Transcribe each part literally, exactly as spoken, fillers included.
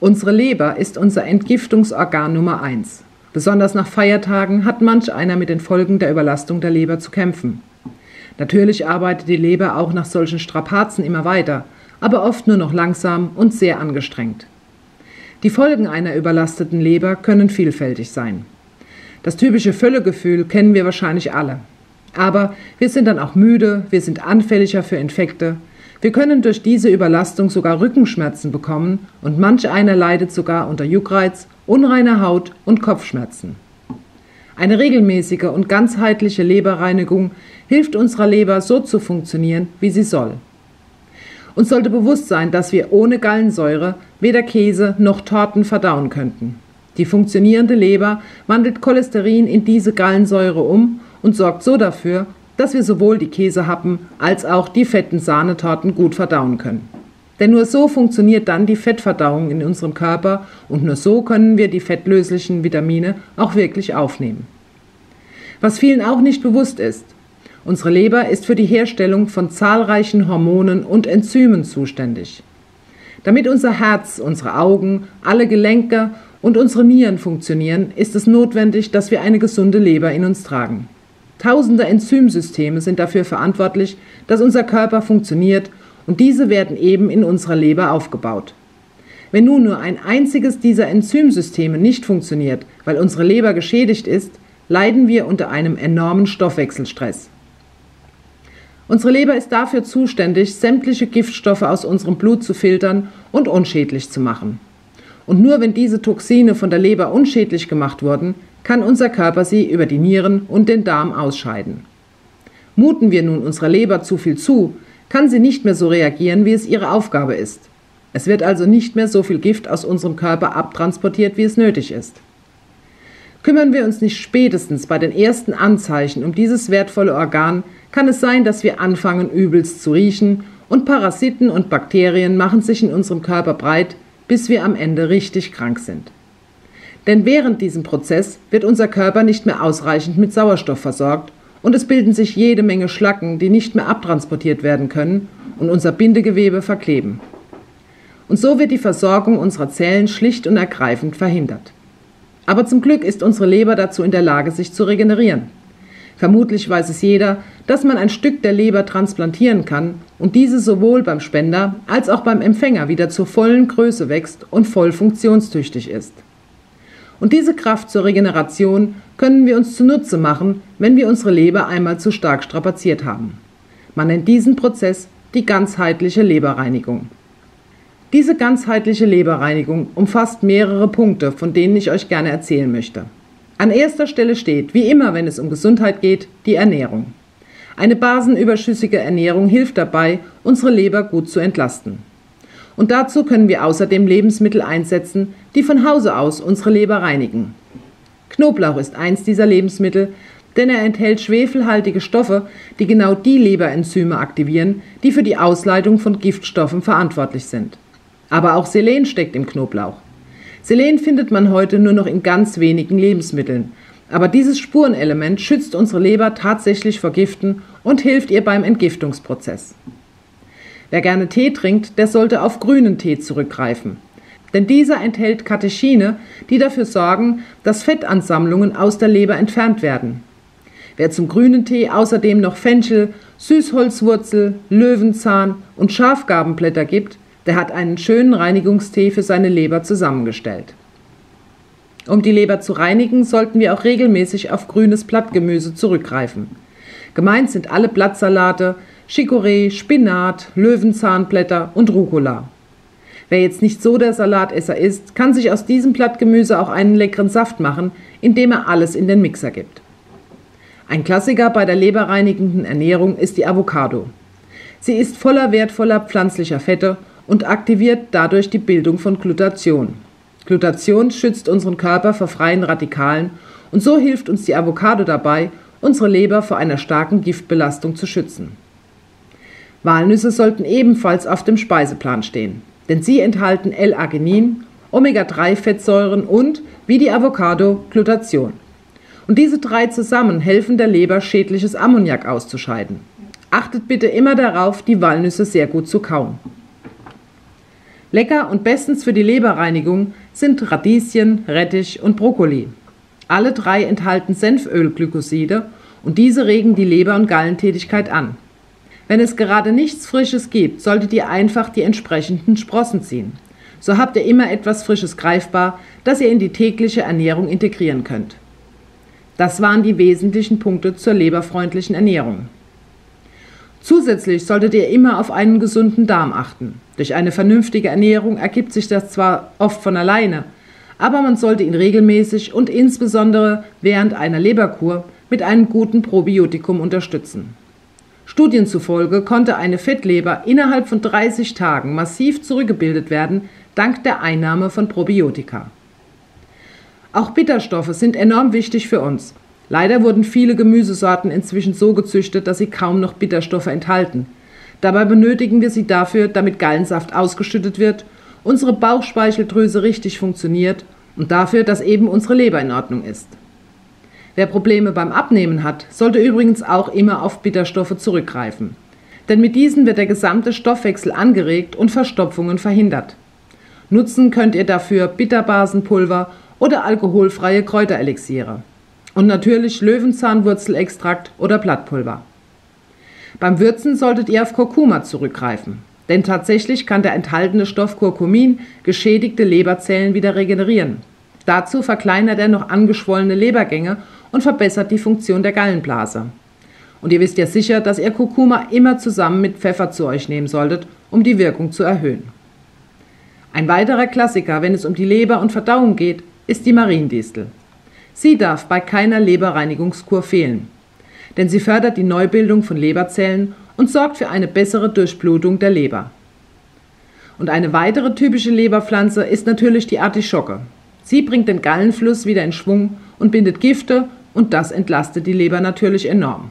Unsere Leber ist unser Entgiftungsorgan Nummer eins. Besonders nach Feiertagen hat manch einer mit den Folgen der Überlastung der Leber zu kämpfen. Natürlich arbeitet die Leber auch nach solchen Strapazen immer weiter, aber oft nur noch langsam und sehr angestrengt. Die Folgen einer überlasteten Leber können vielfältig sein. Das typische Völlegefühl kennen wir wahrscheinlich alle. Aber wir sind dann auch müde, wir sind anfälliger für Infekte. Wir können durch diese Überlastung sogar Rückenschmerzen bekommen und manch einer leidet sogar unter Juckreiz, unreiner Haut und Kopfschmerzen. Eine regelmäßige und ganzheitliche Leberreinigung hilft unserer Leber so zu funktionieren, wie sie soll. Uns sollte bewusst sein, dass wir ohne Gallensäure weder Käse noch Torten verdauen könnten. Die funktionierende Leber wandelt Cholesterin in diese Gallensäure um und sorgt so dafür, dass wir sowohl die Käsehappen als auch die fetten Sahnetorten gut verdauen können. Denn nur so funktioniert dann die Fettverdauung in unserem Körper und nur so können wir die fettlöslichen Vitamine auch wirklich aufnehmen. Was vielen auch nicht bewusst ist: Unsere Leber ist für die Herstellung von zahlreichen Hormonen und Enzymen zuständig. Damit unser Herz, unsere Augen, alle Gelenke und unsere Nieren funktionieren, ist es notwendig, dass wir eine gesunde Leber in uns tragen. Tausende Enzymsysteme sind dafür verantwortlich, dass unser Körper funktioniert, und diese werden eben in unserer Leber aufgebaut. Wenn nun nur ein einziges dieser Enzymsysteme nicht funktioniert, weil unsere Leber geschädigt ist, leiden wir unter einem enormen Stoffwechselstress. Unsere Leber ist dafür zuständig, sämtliche Giftstoffe aus unserem Blut zu filtern und unschädlich zu machen. Und nur wenn diese Toxine von der Leber unschädlich gemacht wurden, kann unser Körper sie über die Nieren und den Darm ausscheiden. Muten wir nun unserer Leber zu viel zu, kann sie nicht mehr so reagieren, wie es ihre Aufgabe ist. Es wird also nicht mehr so viel Gift aus unserem Körper abtransportiert, wie es nötig ist. Kümmern wir uns nicht spätestens bei den ersten Anzeichen um dieses wertvolle Organ, kann es sein, dass wir anfangen, übelst zu riechen, und Parasiten und Bakterien machen sich in unserem Körper breit, bis wir am Ende richtig krank sind. Denn während diesem Prozess wird unser Körper nicht mehr ausreichend mit Sauerstoff versorgt und es bilden sich jede Menge Schlacken, die nicht mehr abtransportiert werden können und unser Bindegewebe verkleben. Und so wird die Versorgung unserer Zellen schlicht und ergreifend verhindert. Aber zum Glück ist unsere Leber dazu in der Lage, sich zu regenerieren. Vermutlich weiß es jeder, dass man ein Stück der Leber transplantieren kann und diese sowohl beim Spender als auch beim Empfänger wieder zur vollen Größe wächst und voll funktionstüchtig ist. Und diese Kraft zur Regeneration können wir uns zunutze machen, wenn wir unsere Leber einmal zu stark strapaziert haben. Man nennt diesen Prozess die ganzheitliche Leberreinigung. Diese ganzheitliche Leberreinigung umfasst mehrere Punkte, von denen ich euch gerne erzählen möchte. An erster Stelle steht, wie immer, wenn es um Gesundheit geht, die Ernährung. Eine basenüberschüssige Ernährung hilft dabei, unsere Leber gut zu entlasten. Und dazu können wir außerdem Lebensmittel einsetzen, die von Hause aus unsere Leber reinigen. Knoblauch ist eins dieser Lebensmittel, denn er enthält schwefelhaltige Stoffe, die genau die Leberenzyme aktivieren, die für die Ausleitung von Giftstoffen verantwortlich sind. Aber auch Selen steckt im Knoblauch. Selen findet man heute nur noch in ganz wenigen Lebensmitteln, aber dieses Spurenelement schützt unsere Leber tatsächlich vor Giften und hilft ihr beim Entgiftungsprozess. Wer gerne Tee trinkt, der sollte auf grünen Tee zurückgreifen. Denn dieser enthält Katechine, die dafür sorgen, dass Fettansammlungen aus der Leber entfernt werden. Wer zum grünen Tee außerdem noch Fenchel, Süßholzwurzel, Löwenzahn und Schafgarbenblätter gibt, der hat einen schönen Reinigungstee für seine Leber zusammengestellt. Um die Leber zu reinigen, sollten wir auch regelmäßig auf grünes Blattgemüse zurückgreifen. Gemeint sind alle Blattsalate, Chicorée, Spinat, Löwenzahnblätter und Rucola. Wer jetzt nicht so der Salatesser ist, kann sich aus diesem Blattgemüse auch einen leckeren Saft machen, indem er alles in den Mixer gibt. Ein Klassiker bei der leberreinigenden Ernährung ist die Avocado. Sie ist voller wertvoller pflanzlicher Fette und aktiviert dadurch die Bildung von Glutathion. Glutathion schützt unseren Körper vor freien Radikalen und so hilft uns die Avocado dabei, unsere Leber vor einer starken Giftbelastung zu schützen. Walnüsse sollten ebenfalls auf dem Speiseplan stehen, denn sie enthalten L-Arginin, Omega drei Fettsäuren und, wie die Avocado, Glutathion. Und diese drei zusammen helfen der Leber, schädliches Ammoniak auszuscheiden. Achtet bitte immer darauf, die Walnüsse sehr gut zu kauen. Lecker und bestens für die Leberreinigung sind Radieschen, Rettich und Brokkoli. Alle drei enthalten Senfölglykoside und diese regen die Leber- und Gallentätigkeit an. Wenn es gerade nichts Frisches gibt, solltet ihr einfach die entsprechenden Sprossen ziehen. So habt ihr immer etwas Frisches greifbar, das ihr in die tägliche Ernährung integrieren könnt. Das waren die wesentlichen Punkte zur leberfreundlichen Ernährung. Zusätzlich solltet ihr immer auf einen gesunden Darm achten. Durch eine vernünftige Ernährung ergibt sich das zwar oft von alleine, aber man sollte ihn regelmäßig und insbesondere während einer Leberkur mit einem guten Probiotikum unterstützen. Studien zufolge konnte eine Fettleber innerhalb von dreißig Tagen massiv zurückgebildet werden, dank der Einnahme von Probiotika. Auch Bitterstoffe sind enorm wichtig für uns. Leider wurden viele Gemüsesorten inzwischen so gezüchtet, dass sie kaum noch Bitterstoffe enthalten. Dabei benötigen wir sie dafür, damit Gallensaft ausgeschüttet wird, unsere Bauchspeicheldrüse richtig funktioniert und dafür, dass eben unsere Leber in Ordnung ist. Wer Probleme beim Abnehmen hat, sollte übrigens auch immer auf Bitterstoffe zurückgreifen. Denn mit diesen wird der gesamte Stoffwechsel angeregt und Verstopfungen verhindert. Nutzen könnt ihr dafür Bitterbasenpulver oder alkoholfreie Kräuterelixiere. Und natürlich Löwenzahnwurzelextrakt oder Blattpulver. Beim Würzen solltet ihr auf Kurkuma zurückgreifen, denn tatsächlich kann der enthaltene Stoff Curcumin geschädigte Leberzellen wieder regenerieren. Dazu verkleinert er noch angeschwollene Lebergänge und verbessert die Funktion der Gallenblase. Und ihr wisst ja sicher, dass ihr Kurkuma immer zusammen mit Pfeffer zu euch nehmen solltet, um die Wirkung zu erhöhen. Ein weiterer Klassiker, wenn es um die Leber und Verdauung geht, ist die Mariendistel. Sie darf bei keiner Leberreinigungskur fehlen, denn sie fördert die Neubildung von Leberzellen und sorgt für eine bessere Durchblutung der Leber. Und eine weitere typische Leberpflanze ist natürlich die Artischocke. Sie bringt den Gallenfluss wieder in Schwung und bindet Gifte und das entlastet die Leber natürlich enorm.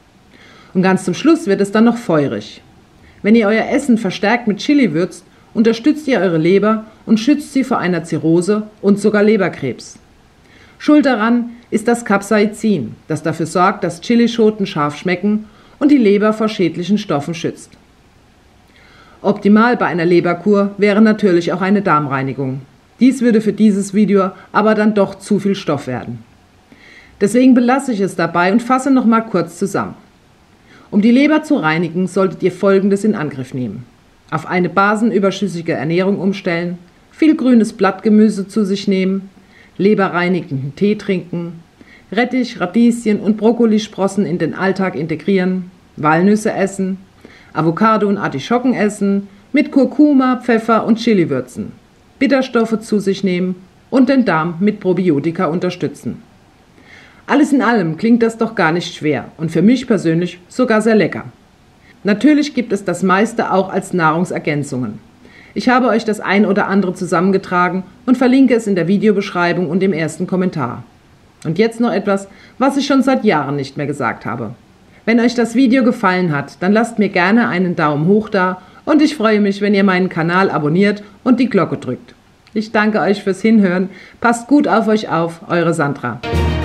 Und ganz zum Schluss wird es dann noch feurig. Wenn ihr euer Essen verstärkt mit Chili würzt, unterstützt ihr eure Leber und schützt sie vor einer Zirrhose und sogar Leberkrebs. Schuld daran ist das Capsaicin, das dafür sorgt, dass Chilischoten scharf schmecken und die Leber vor schädlichen Stoffen schützt. Optimal bei einer Leberkur wäre natürlich auch eine Darmreinigung. Dies würde für dieses Video aber dann doch zu viel Stoff werden. Deswegen belasse ich es dabei und fasse noch mal kurz zusammen. Um die Leber zu reinigen, solltet ihr Folgendes in Angriff nehmen: Auf eine basenüberschüssige Ernährung umstellen, viel grünes Blattgemüse zu sich nehmen, leberreinigenden Tee trinken, Rettich, Radieschen und Brokkolisprossen in den Alltag integrieren, Walnüsse essen, Avocado und Artischocken essen, mit Kurkuma, Pfeffer und Chili würzen, Bitterstoffe zu sich nehmen und den Darm mit Probiotika unterstützen. Alles in allem klingt das doch gar nicht schwer und für mich persönlich sogar sehr lecker. Natürlich gibt es das meiste auch als Nahrungsergänzungen. Ich habe euch das ein oder andere zusammengetragen und verlinke es in der Videobeschreibung und im ersten Kommentar. Und jetzt noch etwas, was ich schon seit Jahren nicht mehr gesagt habe. Wenn euch das Video gefallen hat, dann lasst mir gerne einen Daumen hoch da und ich freue mich, wenn ihr meinen Kanal abonniert und die Glocke drückt. Ich danke euch fürs Hinhören. Passt gut auf euch auf, eure Sandra.